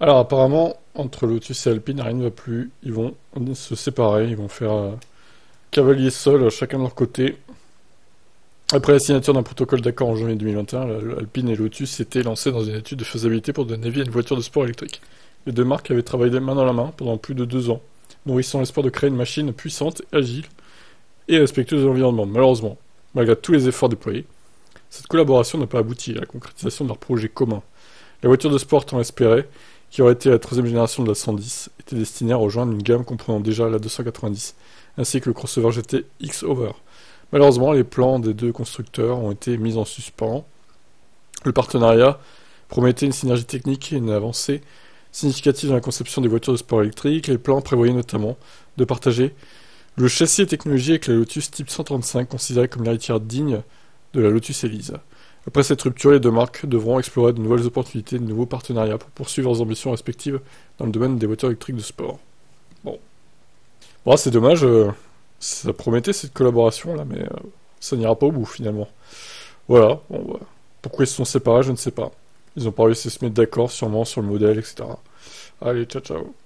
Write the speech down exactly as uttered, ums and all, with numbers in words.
Alors apparemment, entre Lotus et Alpine, rien ne va plus. Ils vont se séparer, ils vont faire euh, cavalier seul, chacun de leur côté. Après la signature d'un protocole d'accord en janvier deux mille vingt et un, la- Alpine et Lotus s'étaient lancés dans une étude de faisabilité pour donner vie à une voiture de sport électrique. Les deux marques avaient travaillé main dans la main pendant plus de deux ans, nourrissant l'espoir de créer une machine puissante, agile et respectueuse de l'environnement. Malheureusement, malgré tous les efforts déployés, cette collaboration n'a pas abouti à la concrétisation de leur projet commun. La voiture de sport tant espérée, qui aurait été la troisième génération de la cent dix, était destinée à rejoindre une gamme comprenant déjà la deux cent quatre-vingt-dix, ainsi que le crossover G T X-Over. Malheureusement, les plans des deux constructeurs ont été mis en suspens. Le partenariat promettait une synergie technique et une avancée significative dans la conception des voitures de sport électriques. Les plans prévoyaient notamment de partager le châssis et technologie avec la Lotus Type cent trente-cinq, considérée comme l'héritière digne de la Lotus Elise. Après cette rupture, les deux marques devront explorer de nouvelles opportunités, de nouveaux partenariats pour poursuivre leurs ambitions respectives dans le domaine des voitures électriques de sport. Bon, bon c'est dommage, euh, ça promettait cette collaboration là, mais euh, ça n'ira pas au bout finalement. Voilà, bon, bah, pourquoi ils se sont séparés, je ne sais pas. Ils ont pas réussi à se mettre d'accord sûrement sur le modèle, et cetera. Allez, ciao ciao.